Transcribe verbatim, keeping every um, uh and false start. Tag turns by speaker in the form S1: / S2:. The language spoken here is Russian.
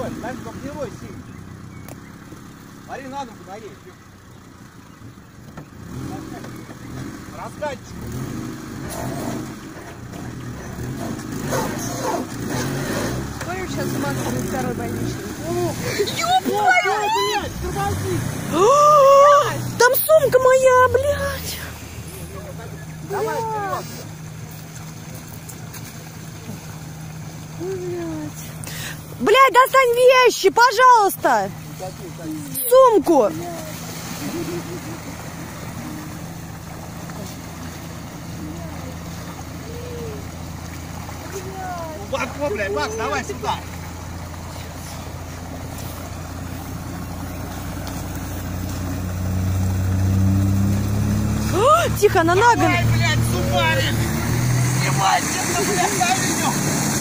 S1: Стой, дай только не рой сильно. Смотри на ногу, ноги. Раскатчик.
S2: Смотрю, сейчас Макс на второй больничный.
S1: Ёп, тормози!
S2: Там сумка моя, блядь!
S1: Давай вперед!
S2: Блядь. Блядь, достань вещи, пожалуйста! Сумку!
S1: Макс, блядь, Макс, давай сюда!
S2: Тихо, она нагон!
S1: Давай, блядь, субарик! Снимай, блядь, на видео!